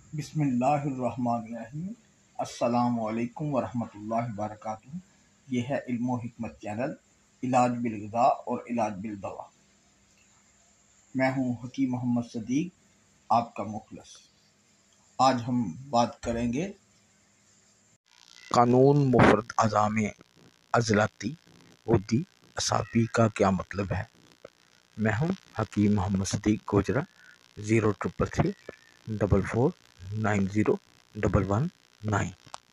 बिस्मिल्लाहिर्रहमानिर्रहीम। अस्सलाम वालेकुम वरहमतुल्लाहि वबरकातुहू। ये है इल्म व हिकमत चैनल, इलाज बिलग़िज़ा और इलाज बिल दवा। मैं हूँ हकीम मोहम्मद सदीक, आपका मुखलस। आज हम बात करेंगे कानून मुफरद अज़ा में अज़लाती उद्दी असाबी का क्या मतलब है। मैं हूँ हकीम मोहम्मद सदीक गोजरा। 033344901119।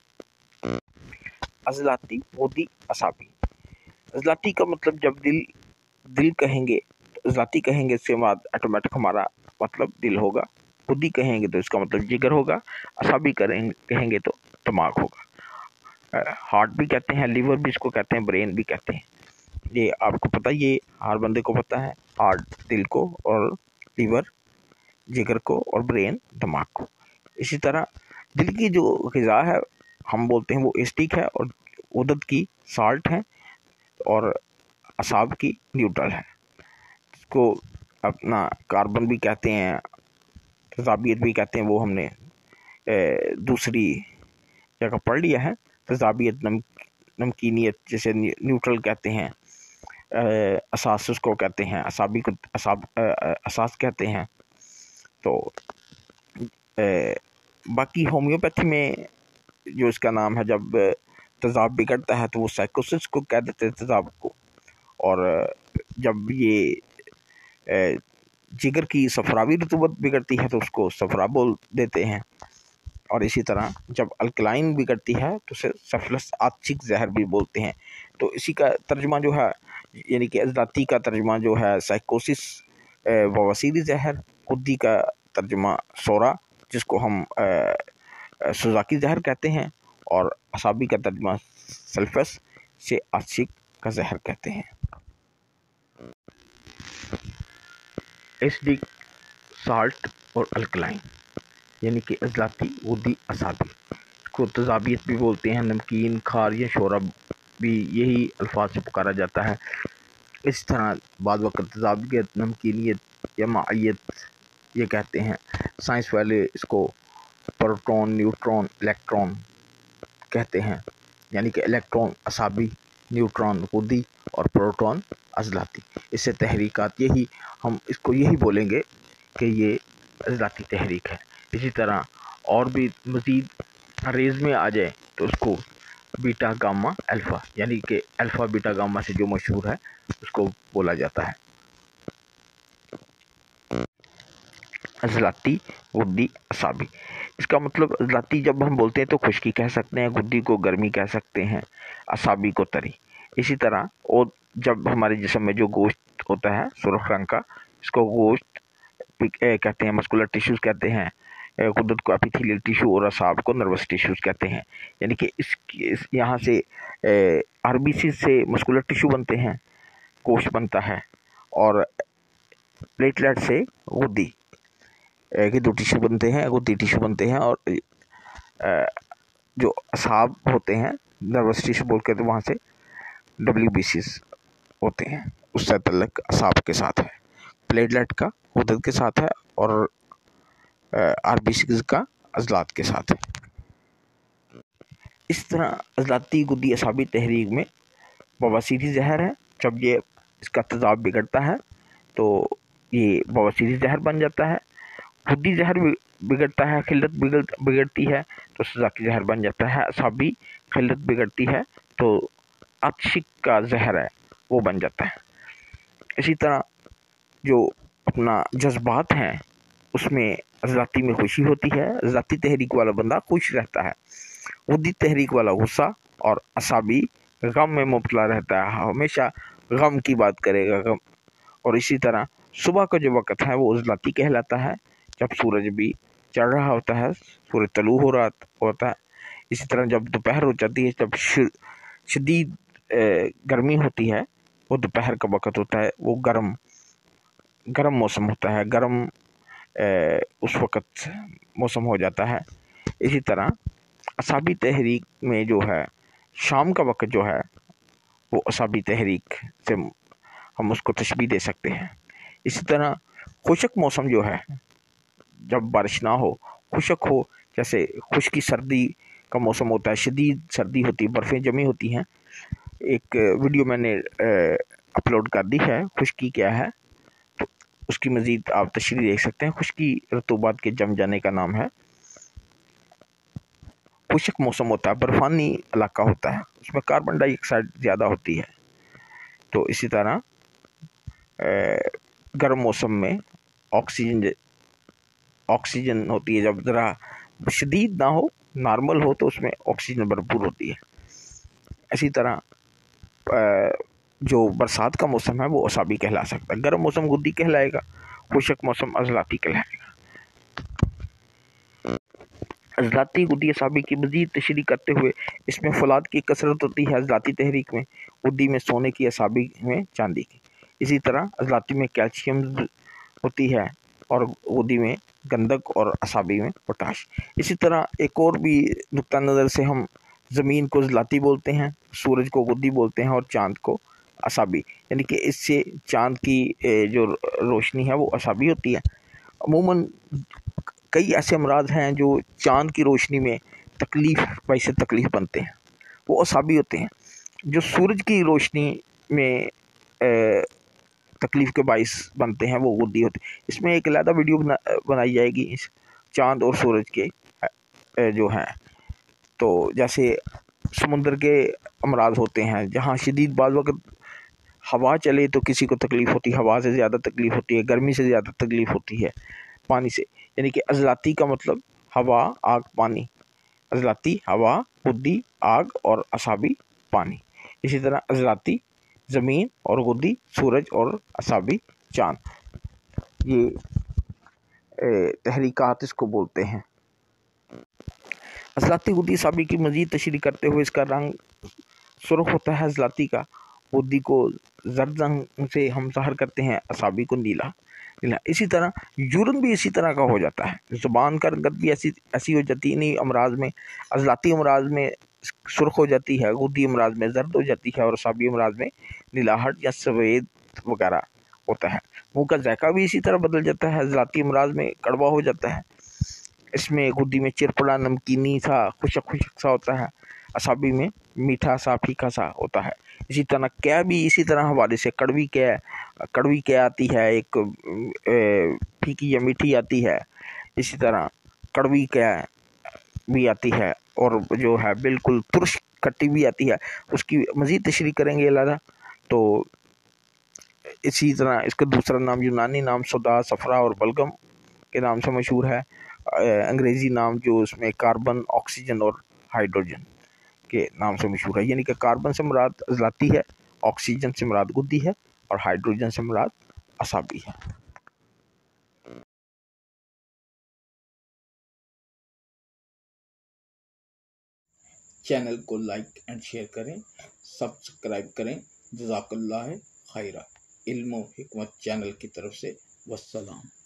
अज़लाती उद्दी असाबी। अज़लाती का मतलब जब दिल कहेंगे तो अज़लाती कहेंगे, इसके बाद ऑटोमेटिक हमारा मतलब दिल होगा। उद्दी कहेंगे तो इसका मतलब जिगर होगा। असाबी कहेंगे तो दिमाग होगा। हार्ट भी कहते हैं, लिवर भी इसको कहते हैं, ब्रेन भी कहते हैं। ये आपको पता, ये हर बंदे को पता है। हार्ट दिल को, और लिवर जिगर को, और ब्रेन दिमाग को। इसी तरह दिल की जो ग़िज़ा है हम बोलते हैं वो एसिडिक है, और उदद की साल्ट है, और असाब की न्यूट्रल है। इसको अपना कार्बन भी कहते हैं, तज़ाबियत भी कहते हैं। वो हमने दूसरी जगह पढ़ लिया है। तज़ाबियत नमकीनियत जैसे न्यूट्रल कहते हैं। असास उसको कहते हैं, असाबी को असास कहते हैं। तो बाकी होम्योपैथी में जो इसका नाम है, जब तेज़ाब बिगड़ता है तो वो साइकोसिस को कह देते हैं, तेज़ाब को। और जब ये जिगर की सफरावी रतूबत बिगड़ती है तो उसको सफरा बोल देते हैं। और इसी तरह जब अल्कलाइन बिगड़ती है तो उसे सफलस आच्छिक जहर भी बोलते हैं। तो इसी का तर्जुमा जो है, यानी कि अज़लाती का तर्जुमा जो है साइकोसिस, बवासीरी जहर। उद्दी का तर्जुमा सोरा, जिसको हम सुजाकी जहर कहते हैं। और असाबी का तर्जुमा सल्फस से आच्छिक का जहर कहते हैं। एसिडिक, साल्ट और अल्कलाइन, यानी कि अज़लाती उद्दी असाबी को तज़ाबियत भी बोलते हैं। नमकीन, खार या शोरब भी यही अल्फाज से पुकारा जाता है। इस तरह बाद वक़्त तज़ाबियत, नमकीनियत या मायत ये कहते हैं। साइंस वाले इसको प्रोटॉन, न्यूट्रॉन, इलेक्ट्रॉन कहते हैं। यानी कि इलेक्ट्रॉन असाबी, न्यूट्रॉन उद्दी और प्रोटॉन अज़लाती। इससे तहरीकात यही, हम इसको यही बोलेंगे कि ये अज़लाती तहरीक है। इसी तरह और भी मज़ीद रेज़ में आ जाए तो उसको बीटा गामा अल्फ़ा, यानी कि अल्फ़ा बीटा गामा से जो मशहूर है उसको बोला जाता है अज़लाती गुद्दी असाबी। इसका मतलब अज़लाती जब हम बोलते हैं तो खुश्की कह सकते हैं, गुद्दी को गर्मी कह सकते हैं, असाबी को तरी। इसी तरह और जब हमारे जिस्म में जो गोश्त होता है सुर्ख रंग का, इसको गोश्त कहते हैं, मस्कुलर टिश्यूज़ कहते हैं। गुद्दत को एपिथेलियल टिश्यू और असाब को नर्वस टिश्यूज़ कहते हैं। यानी कि इस यहाँ से आरबीसी से मस्कुलर टिश्यू बनते हैं, गोश्त बनता है। और प्लेटलेट से गुद्दी के दो टिश्यू बनते हैं, गुद्दी टिश्यू बनते हैं। और जो असाब होते हैं, नर्वस टिश्यू बोल के, तो वहाँ से WBCs होते हैं। उससे तल्लक असाब के साथ है, प्लेटलेट का गुद्दत के साथ है, और RBCs का अज़लात के साथ है। इस तरह अज़लाती गुद्दी असाबी तहरीक में बवासीरी जहर है। जब ये इसका तेज़ाब बिगड़ता है तो ये बवासीरी जहर बन जाता है। गुद्दी जहर बिगड़ता है, खिल्लत बिगड़ती है तो सुजाकी जहर बन जाता है। असाबी खिल्लत बिगड़ती है तो आशिक का जहर है वो बन जाता है। इसी तरह जो अपना जज्बात हैं उसमें अज़लाती में खुशी होती है। अज़लाती तहरीक वाला बंदा खुश रहता है, गुद्दी तहरीक वाला गुस्सा, और असाबी गम में मुब्तला रहता है, हमेशा गम की बात करेगा, गम। और इसी तरह सुबह का जो वक़्त है वो अज़लाती कहलाता है, जब सूरज भी चढ़ रहा होता है, सूरज तलू हो रहा होता है। इसी तरह जब दोपहर हो जाती है, जब शदीद गर्मी होती है, वो दोपहर का वक़्त होता है, वो गर्म मौसम होता है, गर्म उस वक़्त मौसम हो जाता है। इसी तरह असाबी तहरीक में जो है शाम का वक़्त जो है वो असाबी तहरीक से हम उसको तशबीह दे सकते हैं। इसी तरह खुशक मौसम जो है, जब बारिश ना हो, खुशक हो, जैसे खुश्की सर्दी का मौसम होता है, शदीद सर्दी होती है, बर्फ़ें जमी होती हैं। एक वीडियो मैंने अपलोड कर दी है, खुश्की क्या है, तो उसकी मज़ीद आप तशरीह देख सकते हैं। खुश्की रतूबात के जम जाने का नाम है। खुशक मौसम होता है, बर्फानी इलाका होता है, उसमें कार्बन डाइऑक्साइड ज़्यादा होती है। तो इसी तरह गर्म मौसम में ऑक्सीजन होती है, जब ज़रा शदीद ना हो, नॉर्मल हो, तो उसमें ऑक्सीजन भरपूर होती है। इसी तरह जो बरसात का मौसम है वो असाबी कहला सकता है। गर्म मौसम गुद्दी कहलाएगा, खुशक मौसम अजलाती कहलाएगा। अजलाती गुद्दी असाबी की मज़ीद तशरीह करते हुए, इसमें फौलाद की कसरत होती है अजलाती तहरीक में, गुद्दी में सोने की, असाबी में चांदी की। इसी तरह अजलाती में कैल्शियम होती है और गुद्दी में गंधक और असाबी में पोटाश। इसी तरह एक और भी नुक्ता नज़र से हम ज़मीन को अजलाती बोलते हैं, सूरज को गुद्दी बोलते हैं और चाँद को असाबी, यानी कि इससे चाँद की जो रोशनी है वो असाबी होती है। अमूमन कई ऐसे अमराज हैं जो चाँद की रोशनी में बाइस तकलीफ़ बनते हैं, वो असाबी होते हैं। जो सूरज की रोशनी में तकलीफ़ के बाइस बनते हैं वो गुद्दी होते हैं। इसमें एक अलग वीडियो बनाई जाएगी इस चाँद और सूरज के जो हैं। तो जैसे समुंदर के अमराज होते हैं, जहाँ शदीद बाज़ वक़्त हवा चले तो किसी को तकलीफ़ होती है, हवा से ज़्यादा तकलीफ़ होती है, गर्मी से ज़्यादा तकलीफ़ होती है पानी से। यानी कि अजलाती का मतलब हवा, आग, पानी। अजलाती हवा, गुद्दी आग और असाबी पानी। इसी तरह अजलाती ज़मीन और गुद्दी सूरज और असाबी चाँद। ये तहरीकात इसको बोलते हैं। अजलाती गुद्दी असाबी की मज़ीद तशरीह करते हुए, इसका रंग सुर्ख होता है अजलाती का, गुद्दी को जर्द रंग से हम ज़ाहिर करते हैं, असाबी को नीला। इसी तरह यूरन भी इसी तरह का हो जाता है, ज़ुबान का रंगत भी ऐसी हो जाती है। इन्हीं अमराज में, अजलाती अमराज में सुर्ख हो जाती है, गुद्दी अमराज में जर्द हो जाती है, और असाबी अमराज में नीलाहट या सफ़ेद वगैरह होता है। मुँह का जायका भी इसी तरह बदल जाता है, अजलाती अमराज में कड़वा हो जाता है, इसमें गुद्दी में चिरपड़ा, नमकीनी सा, खुशक सा होता है, असाबी में मीठा सा, फीका सा होता है। इसी तरह कै भी इसी तरह हवाले से कड़वी कै आती है, एक फीकी या मीठी आती है। इसी तरह कड़वी कै भी आती है, और जो है बिल्कुल तुरश खट्टी भी आती है, उसकी मज़ीद तशरीह करेंगे अलादा। तो इसी तरह इसका दूसरा नाम, यूनानी नाम सोदा, सफ़रा और बलगम के नाम से मशहूर है। अंग्रेज़ी नाम जो उसमें कार्बन, ऑक्सीजन और हाइड्रोजन के नाम से मशहूर है। यानी कि कार्बन से मुराद अजलाती है, ऑक्सीजन से मुराद गुद्दी है, और हाइड्रोजन से मुराद असाबी है। चैनल को लाइक एंड शेयर करें, सब्सक्राइब करें। जज़ाकल्लाह खैरा। इल्म हिकमत चैनल की तरफ से वस्सलाम।